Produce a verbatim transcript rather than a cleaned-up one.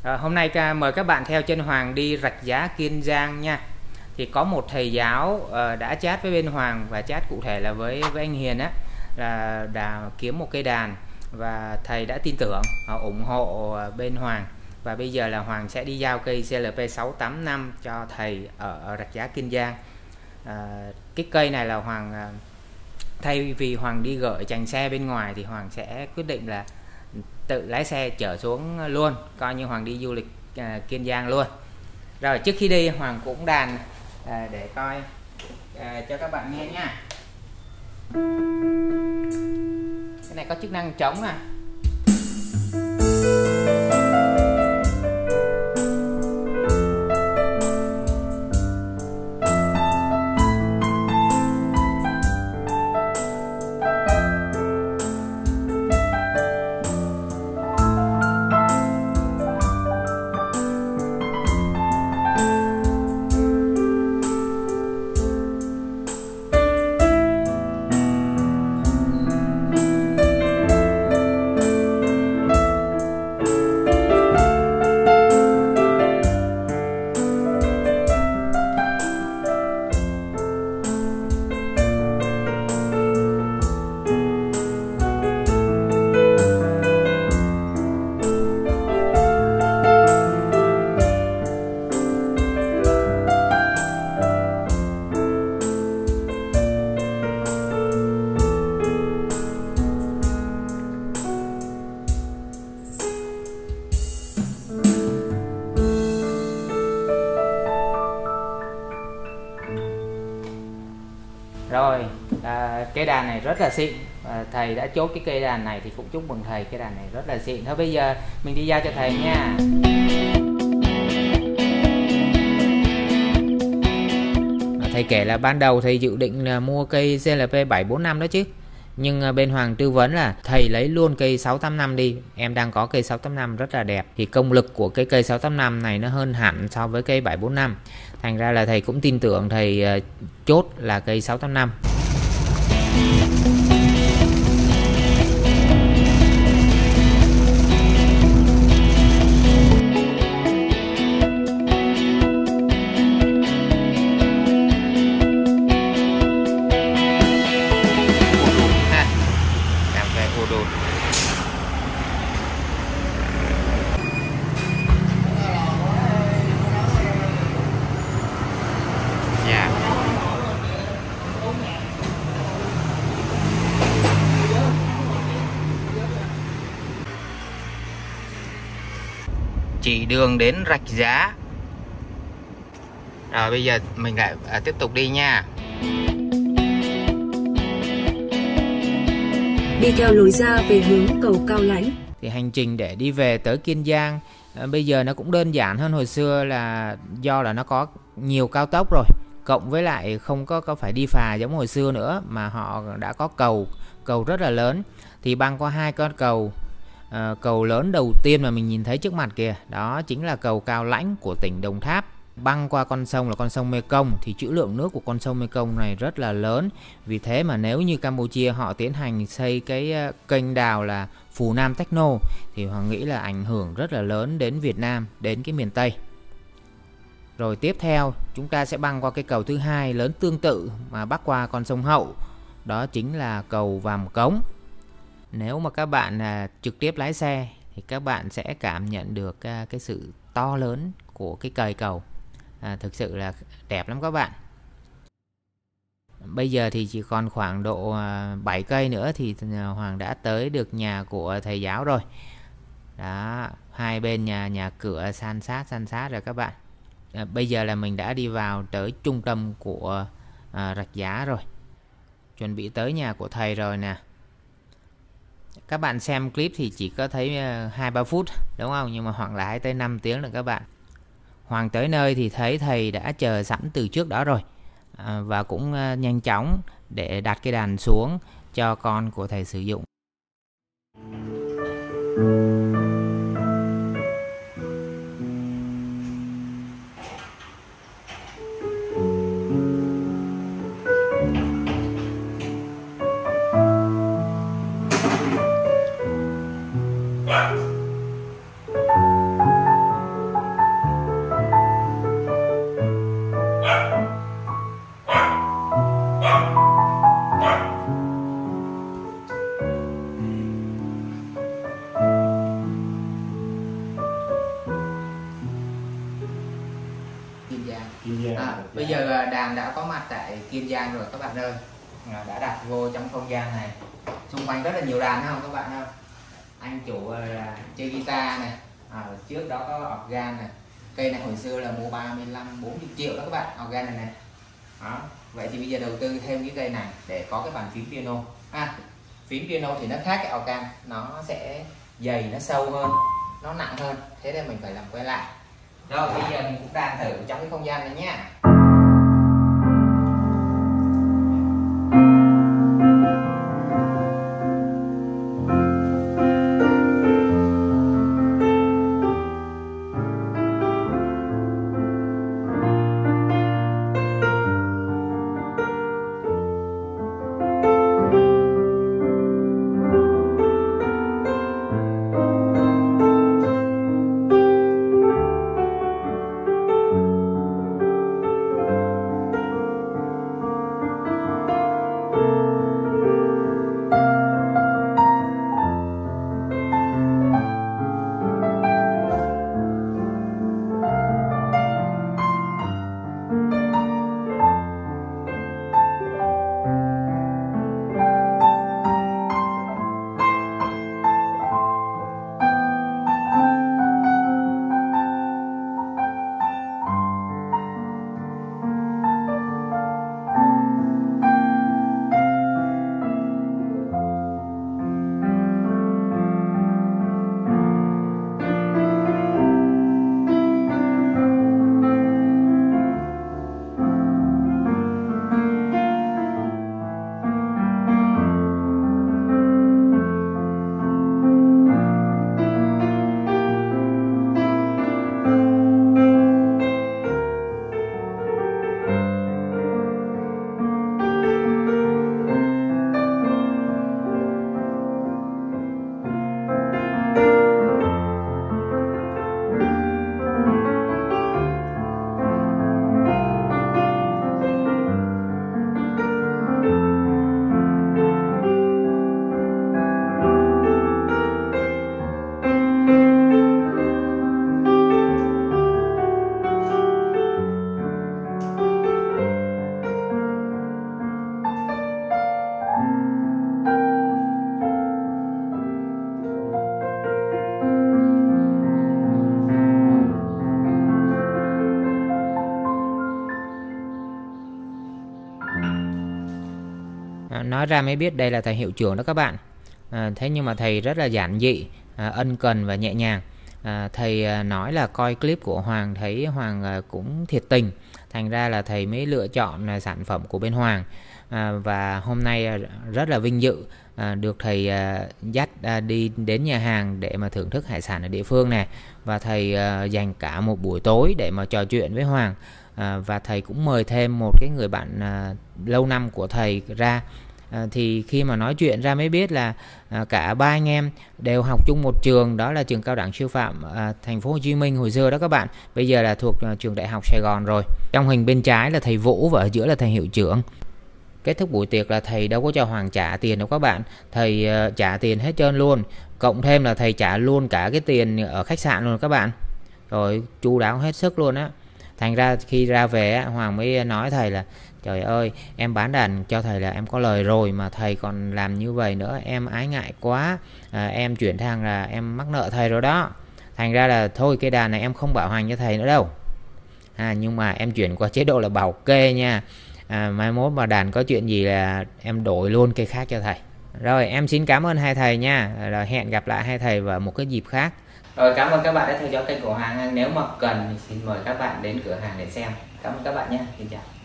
Rồi, hôm nay ca mời các bạn theo chân Hoàng đi Rạch Giá Kiên Giang nha. Thì có một thầy giáo uh, đã chat với bên Hoàng và chat cụ thể là với với anh Hiền á, là đã kiếm một cây đàn và thầy đã tin tưởng uh, ủng hộ uh, bên Hoàng, và bây giờ là Hoàng sẽ đi giao cây xê lờ pê sáu tám năm cho thầy ở, ở Rạch Giá Kiên Giang. Uh, cái cây này là Hoàng uh, thay vì Hoàng đi gửi chành xe bên ngoài thì Hoàng sẽ quyết định là tự lái xe chở xuống luôn, coi như Hoàng đi du lịch uh, Kiên Giang luôn. Rồi trước khi đi Hoàng cũng đàn uh, để coi uh, cho các bạn nghe nha. Cái này có chức năng trống à. Rồi à, cây đàn này rất là xịn, à, thầy đã chốt cái cây đàn này thì cũng chúc mừng thầy, cái đàn này rất là xịn. Thôi bây giờ mình đi giao cho thầy nha. À, thầy kể là ban đầu thầy dự định là mua cây xê lờ pê bảy bốn năm đó chứ, nhưng bên Hoàng tư vấn là thầy lấy luôn cây sáu tám năm đi, em đang có cây sáu tám năm rất là đẹp, thì công lực của cái cây sáu tám năm này nó hơn hẳn so với cây bảy bốn năm, thành ra là thầy cũng tin tưởng, thầy uh, chốt là cây sáu tám năm. Chỉ đường đến Rạch Giá. Rồi bây giờ mình lại à, tiếp tục đi nha. Đi theo lối ra về hướng cầu Cao Lãnh. Thì hành trình để đi về tới Kiên Giang à, bây giờ nó cũng đơn giản hơn hồi xưa, là do là nó có nhiều cao tốc rồi, cộng với lại không có có phải đi phà giống hồi xưa nữa, mà họ đã có cầu cầu rất là lớn. Thì băng qua hai con cầu. À, cầu lớn đầu tiên mà mình nhìn thấy trước mặt kìa, đó chính là cầu Cao Lãnh của tỉnh Đồng Tháp. Băng qua con sông là con sông Mekong, thì trữ lượng nước của con sông Mekong này rất là lớn. Vì thế mà nếu như Campuchia họ tiến hành xây cái kênh đào là Phù Nam Techno thì họ nghĩ là ảnh hưởng rất là lớn đến Việt Nam, đến cái miền Tây. Rồi tiếp theo chúng ta sẽ băng qua cái cầu thứ hai lớn tương tự mà bắc qua con sông Hậu, đó chính là cầu Vàm Cống. Nếu mà các bạn à, trực tiếp lái xe thì các bạn sẽ cảm nhận được à, cái sự to lớn của cái cây cầu, à, thực sự là đẹp lắm các bạn. Bây giờ thì chỉ còn khoảng độ à, bảy cây nữa thì Hoàng đã tới được nhà của thầy giáo rồi. Đó, hai bên nhà nhà cửa san sát san sát rồi các bạn. À, bây giờ là mình đã đi vào tới trung tâm của à, Rạch Giá rồi, chuẩn bị tới nhà của thầy rồi nè. Các bạn xem clip thì chỉ có thấy hai ba phút đúng không, nhưng mà Hoàng lái tới năm tiếng rồi các bạn. Hoàng tới nơi thì thấy thầy đã chờ sẵn từ trước đó rồi, à, và cũng nhanh chóng để đặt cái đàn xuống cho con của thầy sử dụng. Kiên Giang. À, bây giờ đàn đã có mặt tại Kiên Giang rồi các bạn ơi, à, đã đặt vô trong không gian này. Xung quanh rất là nhiều đàn không các bạn không? Anh chủ là chơi guitar này, à, trước đó có organ này. Cây này hồi xưa là mua ba mươi lăm bốn mươi triệu đó các bạn, organ này này. Đó. Vậy thì bây giờ đầu tư thêm cái cây này để có cái bàn phím piano. À, phím piano thì nó khác cái organ, nó sẽ dày, nó sâu hơn, nó nặng hơn, thế nên mình phải làm quay lại. Rồi bây giờ mình cũng đàn thử trong cái không gian này nhé. Nói ra mới biết đây là thầy hiệu trưởng đó các bạn. À, thế nhưng mà thầy rất là giản dị, à, ân cần và nhẹ nhàng. à, Thầy nói là coi clip của Hoàng thấy Hoàng cũng thiệt tình, thành ra là thầy mới lựa chọn sản phẩm của bên Hoàng. à, Và hôm nay rất là vinh dự à, được thầy à, dắt à, đi đến nhà hàng để mà thưởng thức hải sản ở địa phương này. Và thầy à, dành cả một buổi tối để mà trò chuyện với Hoàng. à, Và thầy cũng mời thêm một cái người bạn à, lâu năm của thầy ra. À, thì khi mà nói chuyện ra mới biết là à, cả ba anh em đều học chung một trường, đó là trường cao đẳng sư phạm à, thành phố Hồ Chí Minh hồi xưa đó các bạn. Bây giờ là thuộc à, trường đại học Sài Gòn rồi. Trong hình bên trái là thầy Vũ và ở giữa là thầy hiệu trưởng. Kết thúc buổi tiệc là thầy đâu có cho Hoàng trả tiền đâu các bạn. Thầy à, trả tiền hết trơn luôn, cộng thêm là thầy trả luôn cả cái tiền ở khách sạn luôn các bạn. Rồi chu đáo hết sức luôn á. Thành ra khi ra về Hoàng mới nói thầy là trời ơi, em bán đàn cho thầy là em có lời rồi mà thầy còn làm như vậy nữa, em ái ngại quá. à, Em chuyển sang là em mắc nợ thầy rồi đó. Thành ra là thôi cái đàn này em không bảo hành cho thầy nữa đâu. à, Nhưng mà em chuyển qua chế độ là bảo kê nha. à, Mai mốt mà đàn có chuyện gì là em đổi luôn cây khác cho thầy. Rồi em xin cảm ơn hai thầy nha. Rồi hẹn gặp lại hai thầy vào một cái dịp khác. Rồi cảm ơn các bạn đã theo dõi kênh của Hoàng. Nếu mà cần thì xin mời các bạn đến cửa hàng để xem. Cảm ơn các bạn nhé. Xin chào.